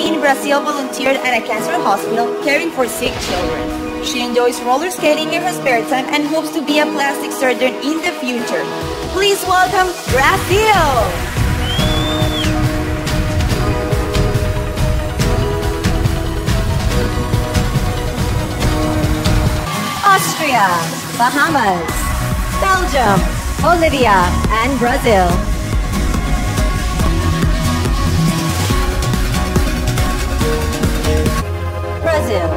in Brazil volunteered at a cancer hospital caring for sick children. She enjoys roller skating in her spare time and hopes to be a plastic surgeon in the future. Please welcome Brazil! Austria, Bahamas, Belgium, Bolivia, and Brazil. Brazil.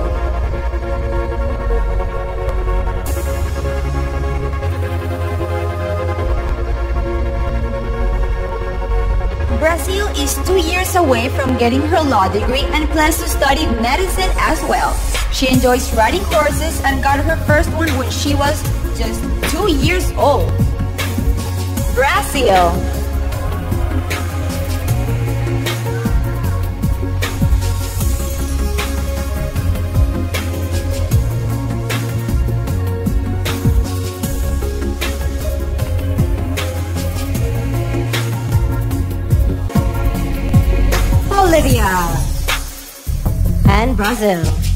Brazil is 2 years away from getting her law degree and plans to study medicine as well. She enjoys riding horses and got her first one when she was just 2 years old. Brazil. Bolivia and Brazil.